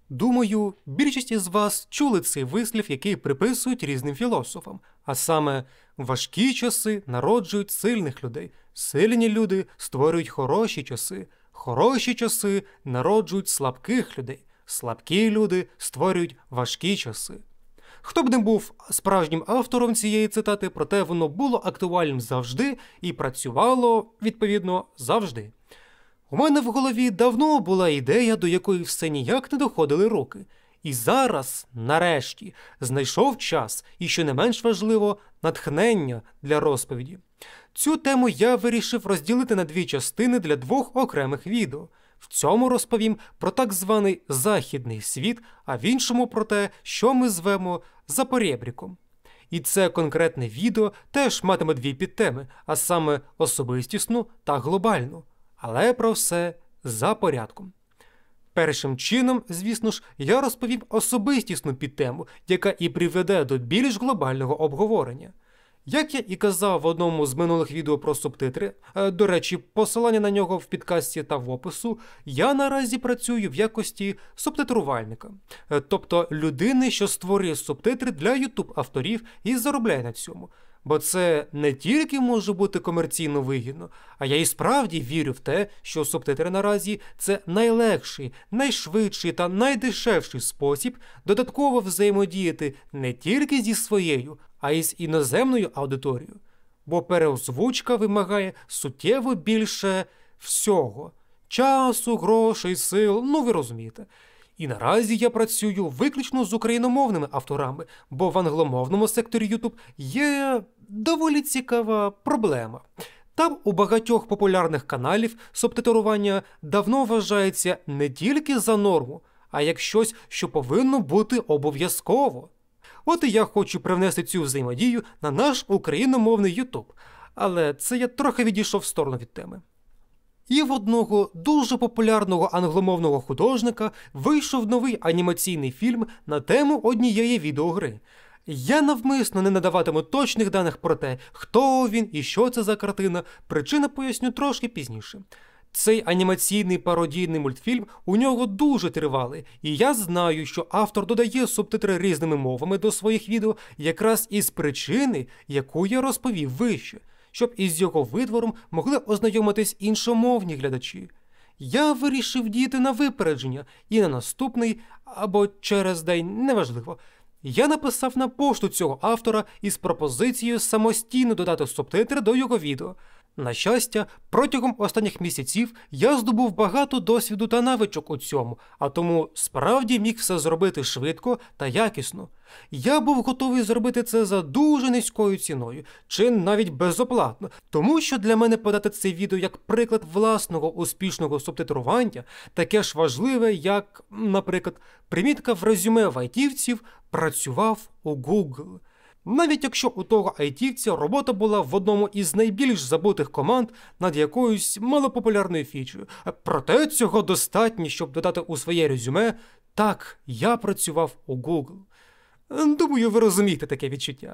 Думаю, більшість із вас чули цей вислів, який приписують різним філософам, а саме важкі часи народжують сильних людей, сильні люди створюють хороші часи народжують слабких людей, слабкі люди створюють важкі часи. Хто б не був справжнім автором цієї цитати, проте воно було актуальним завжди і працювало, відповідно, завжди. У мене в голові давно була ідея, до якої все ніяк не доходили руки. І зараз, нарешті, знайшов час і, що не менш важливо, натхнення для розповіді. Цю тему я вирішив розділити на дві частини для двох окремих відео. В цьому розповім про так званий західний світ, а в іншому про те, що ми звемо запорєбріком. І це конкретне відео теж матиме дві підтеми, а саме особистісну та глобальну. Але про все за порядком. Першим чином, звісно ж, я розповім особистісну підтему, яка і приведе до більш глобального обговорення. Як я і казав в одному з минулих відео про субтитри, до речі, посилання на нього в підкасті та в опису, я наразі працюю в якості субтитрувальника. Тобто людини, що створює субтитри для YouTube-авторів і заробляє на цьому. Бо це не тільки може бути комерційно вигідно, а я і справді вірю в те, що субтитри наразі – це найлегший, найшвидший та найдешевший спосіб додатково взаємодіяти не тільки зі своєю, а й з іноземною аудиторією. Бо переозвучка вимагає суттєво більше всього – часу, грошей, сил, ну ви розумієте. І наразі я працюю виключно з україномовними авторами, бо в англомовному секторі YouTube є доволі цікава проблема. Там у багатьох популярних каналів субтитрування давно вважається не тільки за норму, а як щось, що повинно бути обов'язково. От і я хочу привнести цю взаємодію на наш україномовний YouTube. Але це я трохи відійшов в сторону від теми. І в одного дуже популярного англомовного художника вийшов новий анімаційний фільм на тему однієї відеогри. Я навмисно не надаватиму точних даних про те, хто він і що це за картина, причини поясню трошки пізніше. Цей анімаційний пародійний мультфільм у нього дуже тривалий, і я знаю, що автор додає субтитри різними мовами до своїх відео якраз із причини, яку я розповів вище, щоб із його витвором могли ознайомитись іншомовні глядачі. Я вирішив діяти на випередження, і на наступний, або через день, неважливо, я написав на пошту цього автора із пропозицією самостійно додати субтитри до його відео. На щастя, протягом останніх місяців я здобув багато досвіду та навичок у цьому, а тому справді міг все зробити швидко та якісно. Я був готовий зробити це за дуже низькою ціною, чи навіть безоплатно, тому що для мене подати це відео як приклад власного успішного субтитрування таке ж важливе, як, наприклад, примітка в резюме в айтівців «працював у Google». Навіть якщо у того айтівця робота була в одному із найбільш забутих команд над якоюсь малопопулярною фічею. Проте цього достатньо, щоб додати у своє резюме «Так, я працював у Google». Думаю, ви розумієте таке відчуття.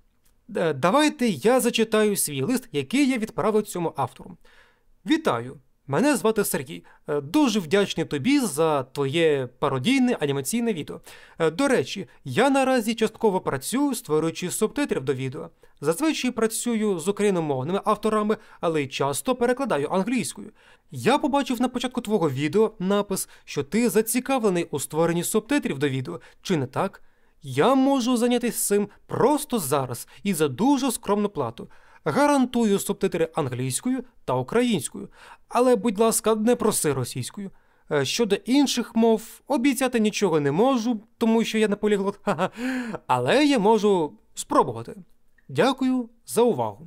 Давайте я зачитаю свій лист, який я відправив цьому автору. «Вітаю! Мене звати Сергій. Дуже вдячний тобі за твоє пародійне анімаційне відео. До речі, я наразі частково працюю, створюючи субтитрів до відео. Зазвичай працюю з україномовними авторами, але й часто перекладаю англійською. Я побачив на початку твого відео напис, що ти зацікавлений у створенні субтитрів до відео. Чи не так? Я можу зайнятися цим просто зараз і за дуже скромну плату. Гарантую субтитри англійською та українською. Але, будь ласка, не проси російською. Щодо інших мов, обіцяти нічого не можу, тому що я не поліглот. Але я можу спробувати. Дякую за увагу.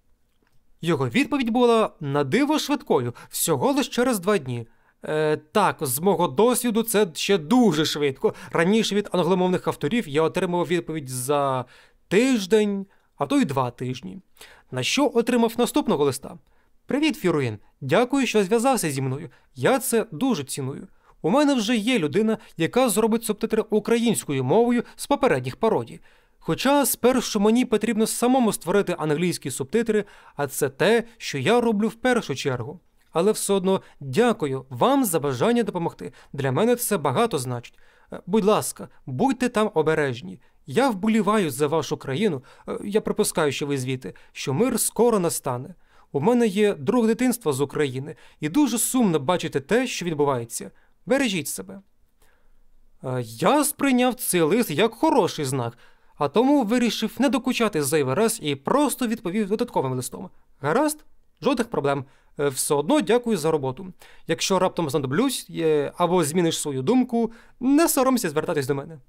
Його відповідь була на диво швидкою, всього лише через 2 дні. Так, з мого досвіду це ще дуже швидко. Раніше від англомовних авторів я отримав відповідь за тиждень, а то й 2 тижні. На що отримав наступного листа? «Привіт, Фіруїн. Дякую, що зв'язався зі мною. Я це дуже ціную. У мене вже є людина, яка зробить субтитри українською мовою з попередніх пародій. Хоча спершу мені потрібно самому створити англійські субтитри, а це те, що я роблю в першу чергу. Але все одно дякую вам за бажання допомогти. Для мене це багато значить. Будь ласка, будьте там обережні. Я вболіваю за вашу країну, я припускаю, що ви звідти, що мир скоро настане. У мене є друг дитинства з України, і дуже сумно бачити те, що відбувається. Бережіть себе. Я сприйняв цей лист як хороший знак, а тому вирішив не докучати зайвий раз і просто відповів додатковим листом. Гаразд? Жодних проблем. Все одно дякую за роботу. Якщо раптом знадоблюсь або зміниш свою думку, не соромся звертатись до мене.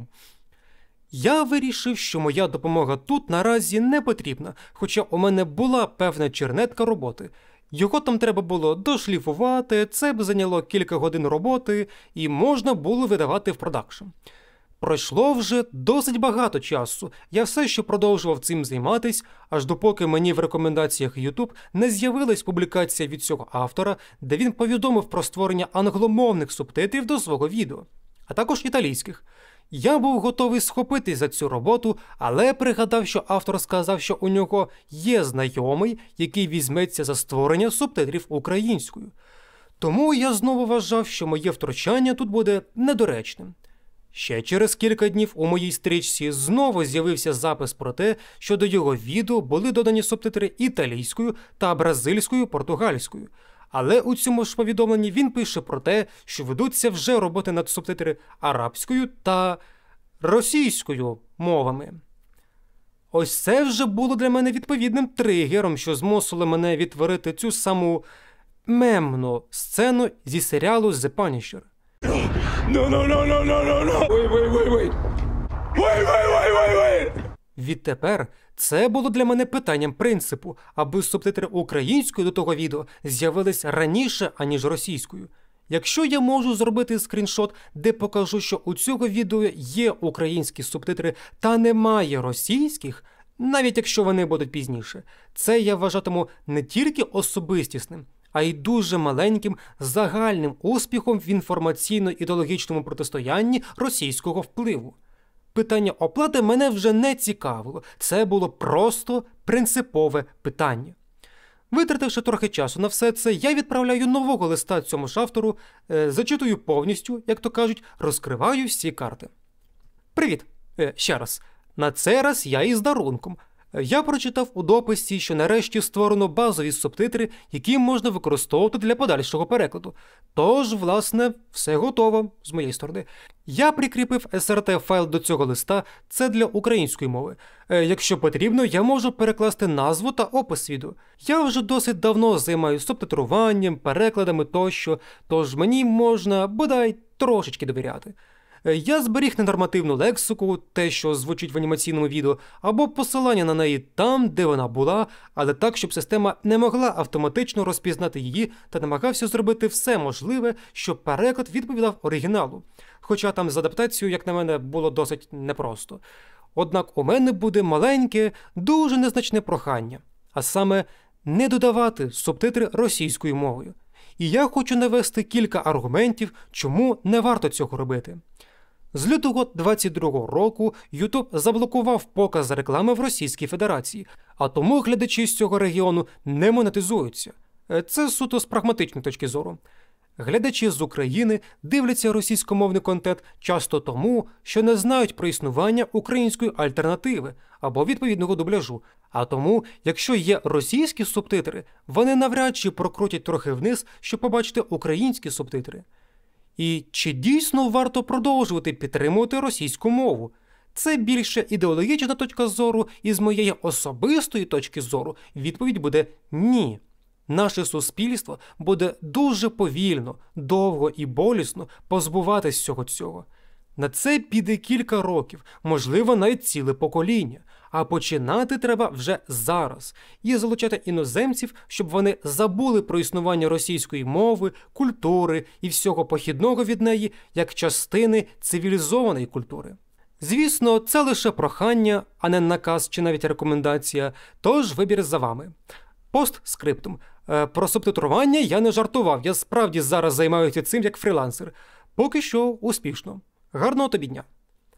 Я вирішив, що моя допомога тут наразі не потрібна, хоча у мене була певна чернетка роботи. Його там треба було дошліфувати, це б зайняло кілька годин роботи і можна було видавати в продакшн. Пройшло вже досить багато часу, я все ще продовжував цим займатись, аж допоки мені в рекомендаціях YouTube не з'явилась публікація від цього автора, де він повідомив про створення англомовних субтитрів до свого відео, а також італійських. Я був готовий схопитись за цю роботу, але пригадав, що автор сказав, що у нього є знайомий, який візьметься за створення субтитрів українською. Тому я знову вважав, що моє втручання тут буде недоречним. Ще через кілька днів у моїй стрічці знову з'явився запис про те, що до його відео були додані субтитри італійською та бразильською португальською. Але у цьому ж повідомленні він пише про те, що ведуться вже роботи над субтитри арабською та російською мовами. Ось це вже було для мене відповідним тригером, що змусило мене відтворити цю саму мемну сцену зі серіалу The Punisher. Відтепер це було для мене питанням принципу, аби субтитри українською до того відео з'явились раніше, аніж російською. Якщо я можу зробити скріншот, де покажу, що у цього відео є українські субтитри та немає російських, навіть якщо вони будуть пізніше, це я вважатиму не тільки особистісним, а й дуже маленьким загальним успіхом в інформаційно-ідеологічному протистоянні російського впливу. Питання оплати мене вже не цікавило, це було просто принципове питання. Витративши трохи часу на все це, я відправляю нового листа цьому ж автору, зачитую повністю, як то кажуть, розкриваю всі карти. Привіт! Ще раз. На цей раз я із дарунком. Я прочитав у дописі, що нарешті створено базові субтитри, які можна використовувати для подальшого перекладу. Тож, власне, все готово з моєї сторони. Я прикріпив SRT-файл до цього листа, це для української мови. Якщо потрібно, я можу перекласти назву та опис відео. Я вже досить давно займаюся субтитруванням, перекладами тощо, тож мені можна, бодай, трошечки довіряти. Я зберіг ненормативну лексику, те, що звучить в анімаційному відео, або посилання на неї там, де вона була, але так, щоб система не могла автоматично розпізнати її та намагався зробити все можливе, щоб переклад відповідав оригіналу. Хоча там з адаптацією, як на мене, було досить непросто. Однак у мене буде маленьке, дуже незначне прохання, а саме не додавати субтитри російською мовою. І я хочу навести кілька аргументів, чому не варто цього робити. З лютого 2022 року YouTube заблокував показ реклами в Російській Федерації, а тому глядачі з цього регіону не монетизуються. Це суто з прагматичної точки зору. Глядачі з України дивляться російськомовний контент часто тому, що не знають про існування української альтернативи або відповідного дубляжу, а тому, якщо є російські субтитри, вони навряд чи прокрутять трохи вниз, щоб побачити українські субтитри. І чи дійсно варто продовжувати підтримувати російську мову? Це більше ідеологічна точка зору, і з моєї особистої точки зору відповідь буде «ні». Наше суспільство буде дуже повільно, довго і болісно позбуватись всього цього. На це піде кілька років, можливо, навіть ціле покоління. А починати треба вже зараз. І залучати іноземців, щоб вони забули про існування російської мови, культури і всього похідного від неї, як частини цивілізованої культури. Звісно, це лише прохання, а не наказ чи навіть рекомендація, тож вибір за вами. Постскриптум. Про субтитрування я не жартував, я справді зараз займаюся цим як фрілансер. Поки що успішно. Гарного тобі дня.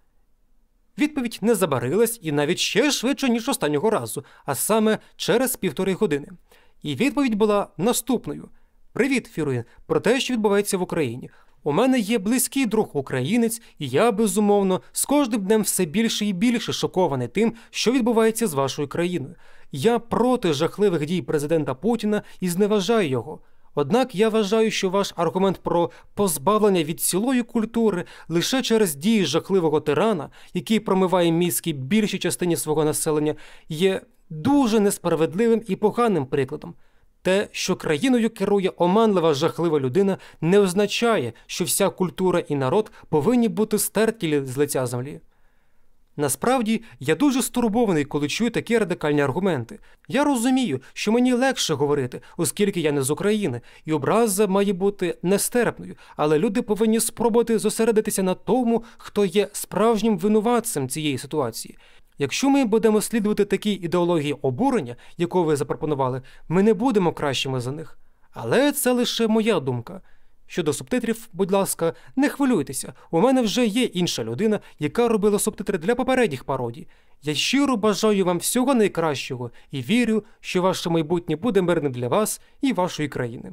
Відповідь не забарилась і навіть ще швидше, ніж останнього разу, а саме через 1,5 години. І відповідь була наступною. «Привіт, Фіруїн, про те, що відбувається в Україні. У мене є близький друг українець, і я, безумовно, з кожним днем все більше і більше шокований тим, що відбувається з вашою країною. Я проти жахливих дій президента Путіна і зневажаю його. Однак я вважаю, що ваш аргумент про позбавлення від цілої культури лише через дії жахливого тирана, який промиває мізки більшій частині свого населення, є дуже несправедливим і поганим прикладом. Те, що країною керує оманлива жахлива людина, не означає, що вся культура і народ повинні бути стерті з лиця землі. Насправді, я дуже стурбований, коли чую такі радикальні аргументи. Я розумію, що мені легше говорити, оскільки я не з України, і образа має бути нестерпною, але люди повинні спробувати зосередитися на тому, хто є справжнім винуватцем цієї ситуації. Якщо ми будемо слідувати такій ідеології обурення, яку ви запропонували, ми не будемо кращими за них. Але це лише моя думка. Щодо субтитрів, будь ласка, не хвилюйтеся, у мене вже є інша людина, яка робила субтитри для попередніх пародій. Я щиро бажаю вам всього найкращого і вірю, що ваше майбутнє буде мирним для вас і вашої країни.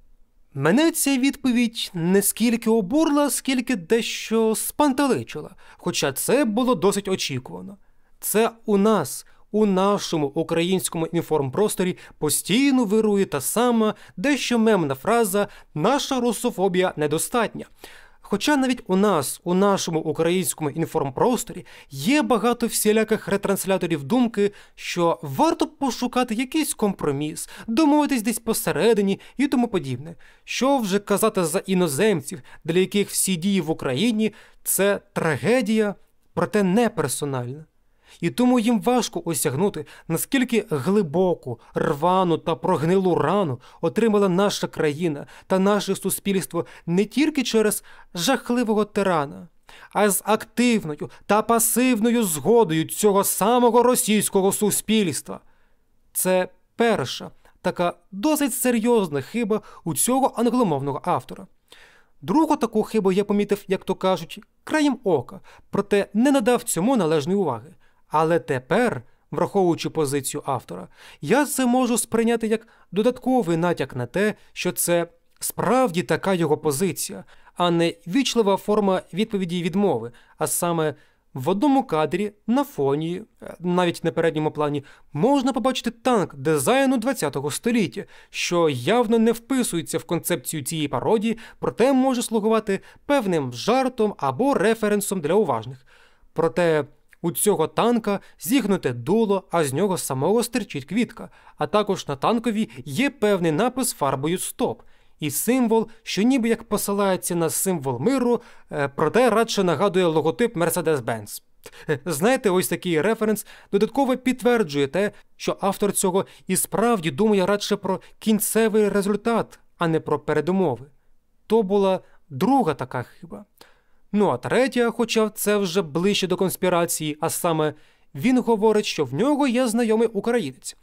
Мене ця відповідь не скільки обурила, скільки дещо спантеличила, хоча це було досить очікувано. Це у нас, у нашому українському інформпросторі постійно вирує та сама, дещо мемна фраза «наша русофобія недостатня». Хоча навіть у нас, у нашому українському інформпросторі, є багато всіляких ретрансляторів думки, що варто пошукати якийсь компроміс, домовитись десь посередині і тому подібне. Що вже казати за іноземців, для яких всі дії в Україні – це трагедія, проте не персональна. І тому їм важко осягнути, наскільки глибоку, рвану та прогнилу рану отримала наша країна та наше суспільство не тільки через жахливого тирана, а з активною та пасивною згодою цього самого російського суспільства. Це перша, така досить серйозна хиба у цього англомовного автора. Другу таку хибу я помітив, як то кажуть, краєм ока, проте не надав цьому належної уваги. Але тепер, враховуючи позицію автора, я це можу сприйняти як додатковий натяк на те, що це справді така його позиція, а не вічлива форма відповіді й відмови, а саме в одному кадрі, на фоні, навіть на передньому плані, можна побачити танк дизайну ХХ століття, що явно не вписується в концепцію цієї пародії, проте може слугувати певним жартом або референсом для уважних. Проте у цього танка зігнуте дуло, а з нього самого стирчить квітка, а також на танкові є певний напис фарбою «Стоп» і символ, що ніби як посилається на символ миру, проте радше нагадує логотип Mercedes-Benz. Знаєте, ось такий референс додатково підтверджує те, що автор цього і справді думає радше про кінцевий результат, а не про передумови. То була друга така хиба. Ну а третя, хоча це вже ближче до конспірації, а саме він говорить, що в нього є знайомий українець.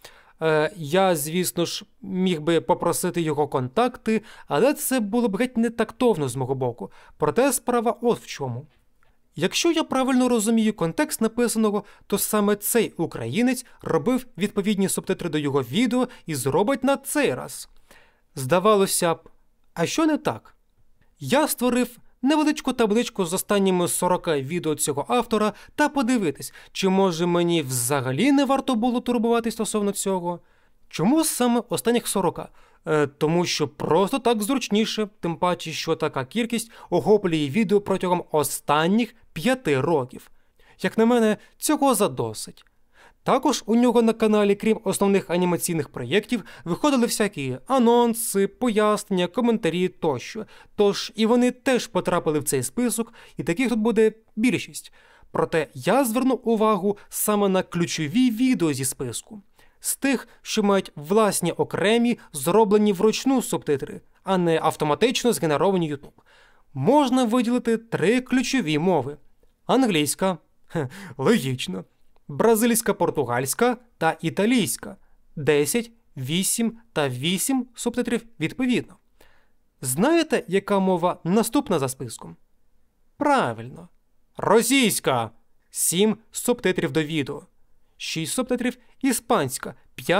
Я, звісно ж, міг би попросити його контакти, але це було б геть не тактовно з мого боку. Проте справа от в чому. Якщо я правильно розумію контекст написаного, то саме цей українець робив відповідні субтитри до його відео і зробить на цей раз. Здавалося б, а що не так? Я створив невеличку табличку з останніми 40 відео цього автора та подивитись, чи може мені взагалі не варто було турбуватись стосовно цього. Чому саме останніх 40? Тому що просто так зручніше, тим паче, що така кількість охоплює відео протягом останніх 5 років. Як на мене, цього задосить. Також у нього на каналі, крім основних анімаційних проєктів, виходили всякі анонси, пояснення, коментарі тощо. Тож і вони теж потрапили в цей список, і таких тут буде більшість. Проте я зверну увагу саме на ключові відео зі списку. З тих, що мають власні окремі, зроблені вручну субтитри, а не автоматично згенеровані YouTube. Можна виділити 3 ключові мови. Англійська, логічно. Бразильська, португальська та італійська. 10, 8 та 8 субтитрів відповідно. Знаєте, яка мова наступна за списком? Правильно. Російська. 7 субтитрів до відео. 6 субтитрів іспанська. 5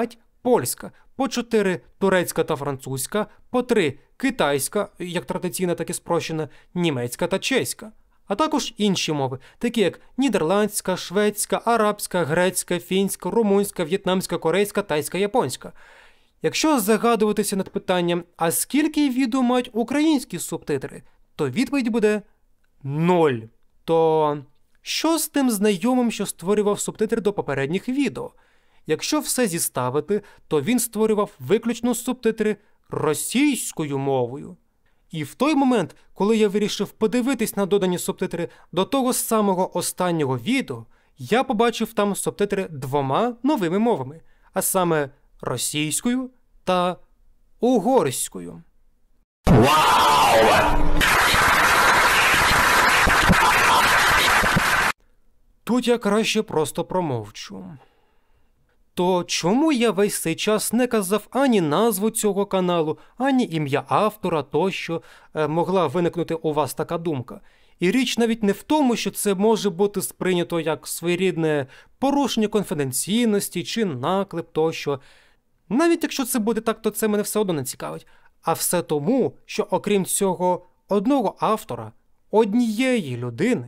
польська, по 4 турецька та французька, по 3 китайська, як традиційна, так і спрощена, німецька та чеська. А також інші мови, такі як нідерландська, шведська, арабська, грецька, фінська, румунська, в'єтнамська, корейська, тайська, японська. Якщо загадуватися над питанням, а скільки відео мають українські субтитри, то відповідь буде 0. То що з тим знайомим, що створював субтитри до попередніх відео? Якщо все зіставити, то він створював виключно субтитри російською мовою. І в той момент, коли я вирішив подивитись на додані субтитри до того самого останнього відео, я побачив там субтитри 2 новими мовами, а саме російською та угорською. Вау! Тут я краще просто промовчу. То чому я весь цей час не казав ані назву цього каналу, ані ім'я автора тощо? Могла виникнути у вас така думка. І річ навіть не в тому, що це може бути сприйнято як своєрідне порушення конфіденційності чи наклеп тощо. Навіть якщо це буде так, то це мене все одно не цікавить. А все тому, що окрім цього одного автора, однієї людини,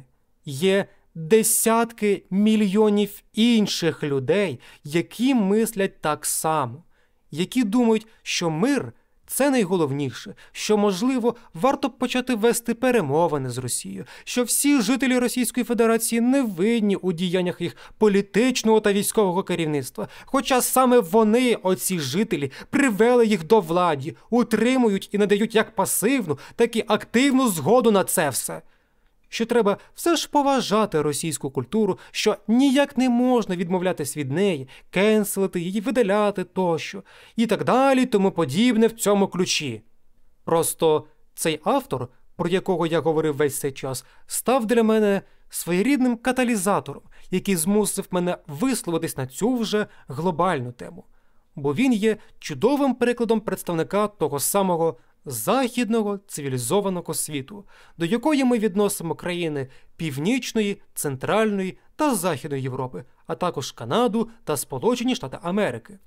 є десятки мільйонів інших людей, які мислять так само, які думають, що мир – це найголовніше, що, можливо, варто почати вести перемовини з Росією, що всі жителі Російської Федерації не винні у діяннях їх політичного та військового керівництва, хоча саме вони, оці жителі, привели їх до влади, утримують і надають як пасивну, так і активну згоду на це все. Що треба все ж поважати російську культуру, що ніяк не можна відмовлятись від неї, кенселити її, видаляти тощо, і так далі, тому подібне в цьому ключі. Просто цей автор, про якого я говорив весь цей час, став для мене своєрідним каталізатором, який змусив мене висловитись на цю вже глобальну тему. Бо він є чудовим прикладом представника того самого західного цивілізованого світу, до якої ми відносимо країни Північної, Центральної та Західної Європи, а також Канаду та Сполучені Штати Америки.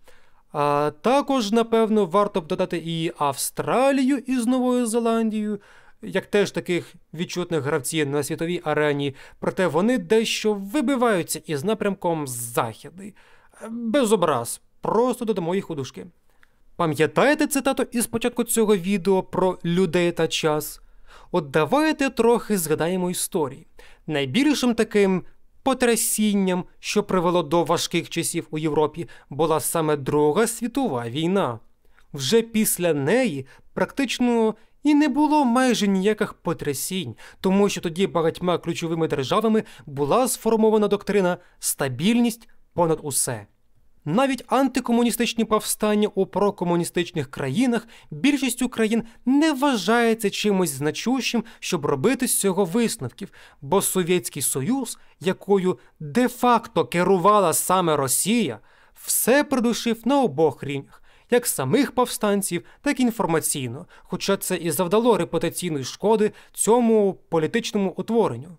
А також, напевно, варто б додати і Австралію із Новою Зеландією, як теж таких відчутних гравців на світовій арені, проте вони дещо вибиваються із напрямком Західний. Без образ, просто додамо їх у дужки. Пам'ятаєте цитату із початку цього відео про людей та час? От давайте трохи згадаємо історії. Найбільшим таким потрясінням, що привело до важких часів у Європі, була саме Друга світова війна. Вже після неї практично і не було майже ніяких потрясінь, тому що тоді багатьма ключовими державами була сформована доктрина «стабільність понад усе». Навіть антикомуністичні повстання у прокомуністичних країнах більшістю країн не вважається чимось значущим, щоб робити з цього висновків, бо Совєтський Союз, якою де-факто керувала саме Росія, все придушив на обох рівнях, як самих повстанців, так і інформаційно, хоча це і завдало репутаційної шкоди цьому політичному утворенню.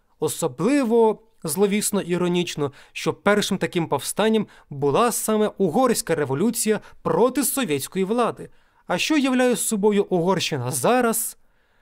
Особливо зловісно іронічно, що першим таким повстанням була саме Угорська революція проти совєтської влади. А що являє собою Угорщина зараз?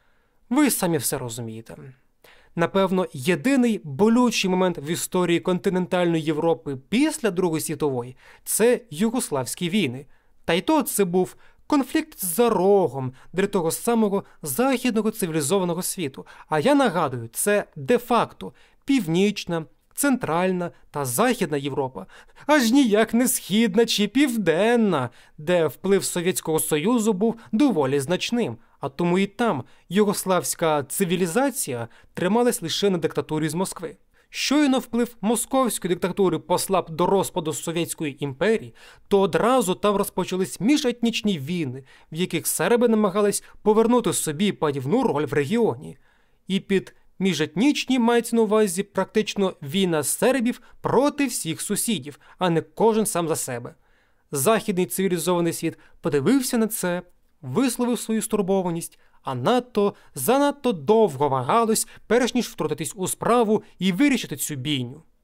Ви самі все розумієте. Напевно, єдиний болючий момент в історії континентальної Європи після Другої світової – це югославські війни. Та й то це був конфлікт за рогом для того самого західного цивілізованого світу. А я нагадую, це де-факто Північна, Центральна та Західна Європа, аж ніяк не Східна чи Південна, де вплив Совєтського Союзу був доволі значним, а тому і там югославська цивілізація трималась лише на диктатурі з Москви. Щойно вплив московської диктатури послаб до розпаду Совєтської імперії, то одразу там розпочались міжетнічні війни, в яких серби намагались повернути собі панівну роль в регіоні. І під міжетнічні мається на увазі практично війна сербів проти всіх сусідів, а не кожен сам за себе. Західний цивілізований світ подивився на це, висловив свою стурбованість, а занадто довго вагалось, перш ніж втрутитись у справу і вирішити цю бійню.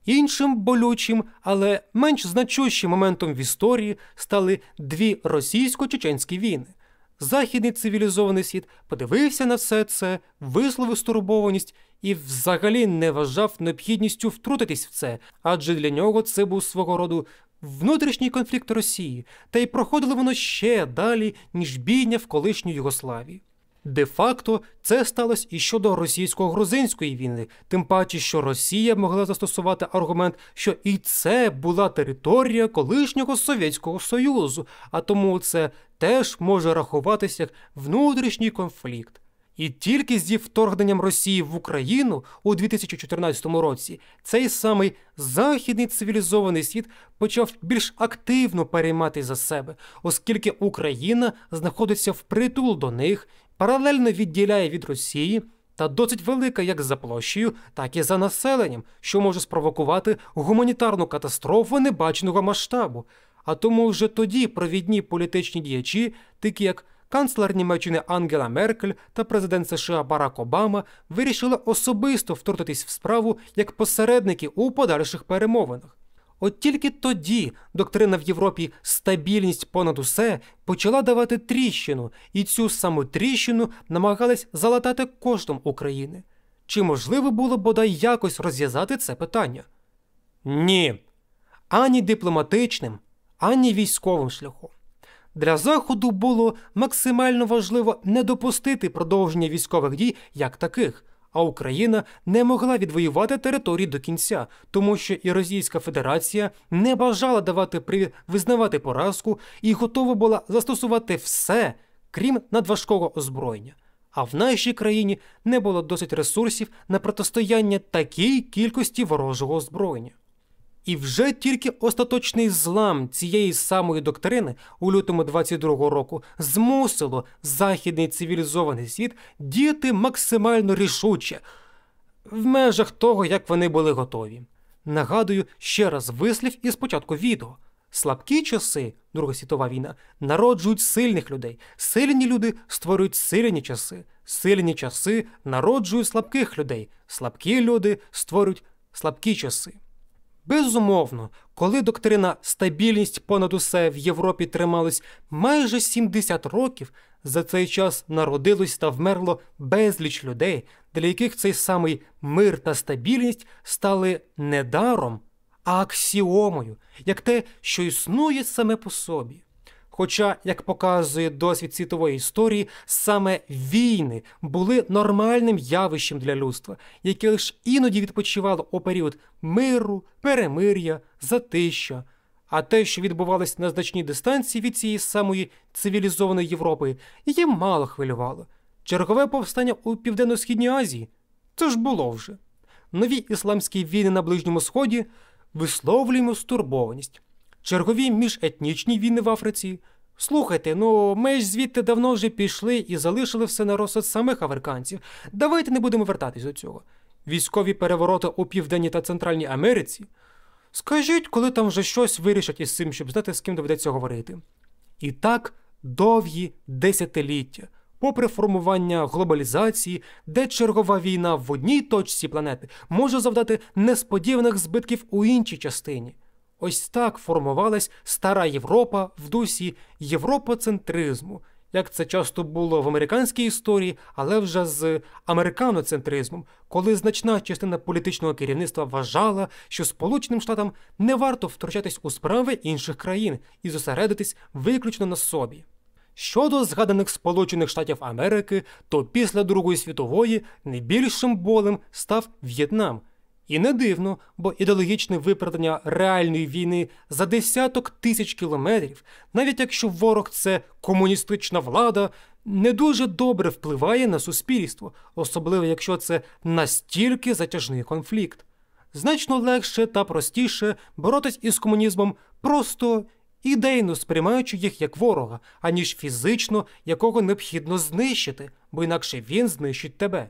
Іншим болючим, але менш значущим моментом в історії стали дві російсько-чеченські війни. Західний цивілізований світ подивився на все це, висловив стурбованість і взагалі не вважав необхідністю втрутитись в це, адже для нього це був свого роду внутрішній конфлікт Росії, та й проходило воно ще далі, ніж бійня в колишній Югославії. Де-факто це сталося і щодо російсько-грузинської війни, тим паче, що Росія могла застосувати аргумент, що і це була територія колишнього Совєтського Союзу, а тому це теж може рахуватися як внутрішній конфлікт. І тільки зі вторгненням Росії в Україну у 2014 році цей самий західний цивілізований світ почав більш активно переймати за себе, оскільки Україна знаходиться впритул до них, паралельно відділяє від Росії та досить велика як за площею, так і за населенням, що може спровокувати гуманітарну катастрофу небаченого масштабу. А тому вже тоді провідні політичні діячі, такі як канцлер Німеччини Ангела Меркель та президент США Барак Обама, вирішили особисто втрутитись в справу як посередники у подальших перемовинах. От тільки тоді доктрина в Європі «стабільність понад усе» почала давати тріщину, і цю саму тріщину намагались залатати коштом України. Чи можливо було бодай якось розв'язати це питання? Ні. Ані дипломатичним, ані військовим шляхом. Для Заходу було максимально важливо не допустити продовження військових дій як таких, а Україна не могла відвоювати території до кінця, тому що і Російська Федерація не бажала давати привід визнавати поразку і готова була застосувати все, крім надважкого озброєння. А в нашій країні не було досить ресурсів на протистояння такій кількості ворожого озброєння. І вже тільки остаточний злам цієї самої доктрини у лютому 22-го року змусило західний цивілізований світ діяти максимально рішуче, в межах того, як вони були готові. Нагадую ще раз вислів із початку відео. Слабкі часи, Друга світова війна, народжують сильних людей. Сильні люди створюють сильні часи народжують слабких людей. Слабкі люди створюють слабкі часи. Безумовно, коли доктрина «стабільність понад усе» в Європі трималась майже 70 років, за цей час народилось та вмерло безліч людей, для яких цей самий мир та стабільність стали не даром, а аксіомою, як те, що існує саме по собі. Хоча, як показує досвід світової історії, саме війни були нормальним явищем для людства, яке лише іноді відпочивало у період миру, перемир'я, затища. А те, що відбувалось на значній дистанції від цієї самої цивілізованої Європи, її мало хвилювало. Чергове повстання у Південно-Східній Азії – це ж було вже. Нові ісламські війни на Ближньому Сході – висловлюємо стурбованість. Чергові міжетнічні війни в Африці. Слухайте, ми ж звідти давно вже пішли і залишили все на розсуд самих африканців. Давайте не будемо вертатись до цього. Військові перевороти у Південній та Центральній Америці. Скажіть, коли там вже щось вирішать із цим, щоб знати, з ким доведеться говорити. І так довгі десятиліття, попри формування глобалізації, де чергова війна в одній точці планети може завдати несподіваних збитків у іншій частині. Ось так формувалась стара Європа в дусі європоцентризму, як це часто було в американській історії, але вже з американоцентризмом, коли значна частина політичного керівництва вважала, що Сполученим Штатам не варто втручатись у справи інших країн і зосередитись виключно на собі. Щодо згаданих Сполучених Штатів Америки, то після Другої світової найбільшим болем став В'єтнам. І не дивно, бо ідеологічне виправдання реальної війни за десяток тисяч кілометрів, навіть якщо ворог – це комуністична влада, не дуже добре впливає на суспільство, особливо якщо це настільки затяжний конфлікт. Значно легше та простіше боротись із комунізмом просто ідейно сприймаючи їх як ворога, аніж фізично, якого необхідно знищити, бо інакше він знищить тебе.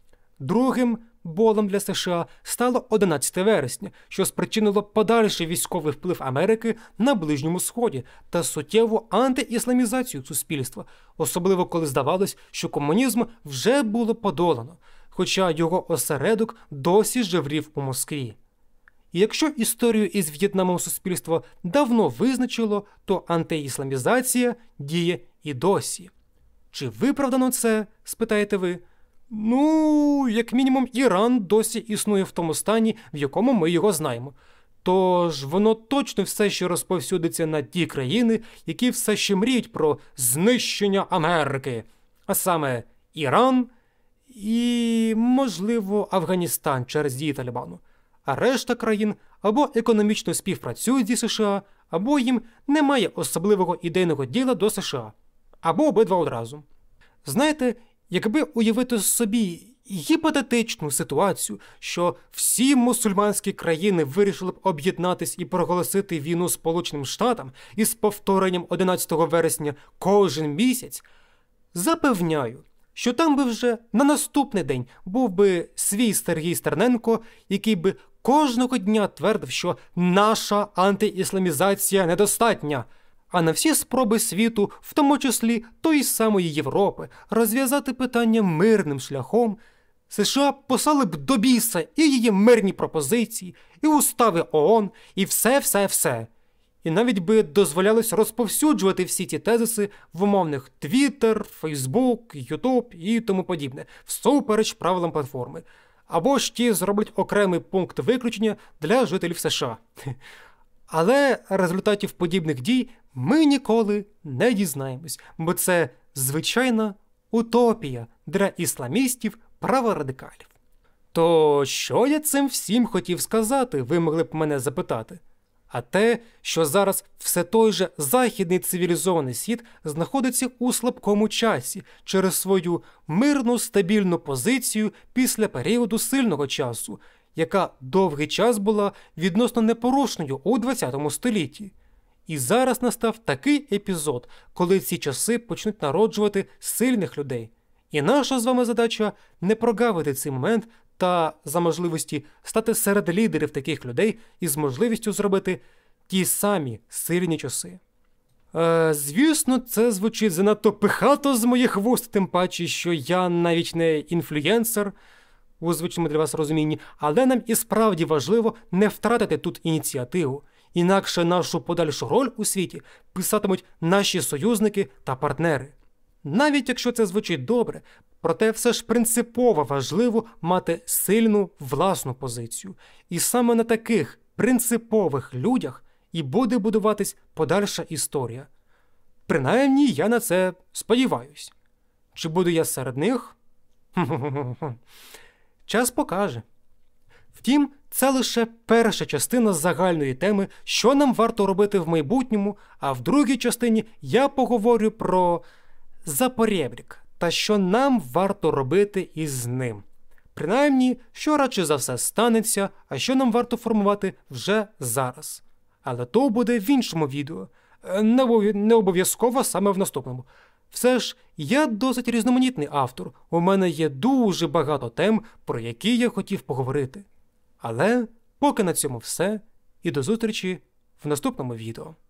Другим болем для США стало 11 вересня, що спричинило подальший військовий вплив Америки на Ближньому Сході та суттєву антиісламізацію суспільства, особливо коли здавалось, що комунізм вже було подолано, хоча його осередок досі жеврів у Москві. І якщо історію із В'єтнамом суспільство давно визначило, то антиісламізація діє і досі. Чи виправдано це, спитаєте ви? Ну, як мінімум, Іран досі існує в тому стані, в якому ми його знаємо. Тож воно точно все ще розповсюдиться на ті країни, які все ще мріють про знищення Америки. А саме Іран і, можливо, Афганістан через дії Талібану. А решта країн або економічно співпрацюють зі США, або їм немає особливого ідейного діла до США. Або обидва одразу. Знаєте, якби уявити собі гіпотетичну ситуацію, що всі мусульманські країни вирішили б об'єднатись і проголосити війну Сполученим Штатам із повторенням 11 вересня кожен місяць, запевняю, що там би вже на наступний день був би свій Сергій Стерненко, який би кожного дня твердив, що наша антиісламізація недостатня, а на всі спроби світу, в тому числі тої самої Європи, розв'язати питання мирним шляхом, США послали б до біса і її мирні пропозиції, і устави ООН, і все. І навіть би дозволялось розповсюджувати всі ті тезиси в умовних Twitter, Facebook, YouTube і тому подібне, всупереч правилам платформи. Або ж ті зроблять окремий пункт виключення для жителів США. Але результатів подібних дій ми ніколи не дізнаємось, бо це звичайна утопія для ісламістів, праворадикалів. То що я цим всім хотів сказати, ви могли б мене запитати? А те, що зараз все той же західний цивілізований світ знаходиться у слабкому часі через свою мирну стабільну позицію після періоду сильного часу, яка довгий час була відносно непорушною у ХХ столітті. І зараз настав такий епізод, коли ці часи почнуть народжувати сильних людей. І наша з вами задача не прогавити цей момент та, за можливості, стати серед лідерів таких людей із можливістю зробити ті самі сильні часи. Звісно, це звучить занадто пихато з моїх вуст, тим паче, що я навіть не інфлюєнсер у звичному для вас розумінні, але нам і справді важливо не втратити тут ініціативу. Інакше нашу подальшу роль у світі писатимуть наші союзники та партнери. Навіть якщо це звучить добре, проте все ж принципово важливо мати сильну власну позицію. І саме на таких принципових людях і буде будуватись подальша історія. Принаймні, я на це сподіваюсь. Чи буду я серед них? Час покаже. Втім, це лише перша частина загальної теми, що нам варто робити в майбутньому, а в другій частині я поговорю про запорєбрік та що нам варто робити із ним. Принаймні, що радше за все станеться, а що нам варто формувати вже зараз. Але то буде в іншому відео, не обов'язково саме в наступному. Все ж, я досить різноманітний автор, у мене є дуже багато тем, про які я хотів поговорити. Але поки на цьому все, і до зустрічі в наступному відео.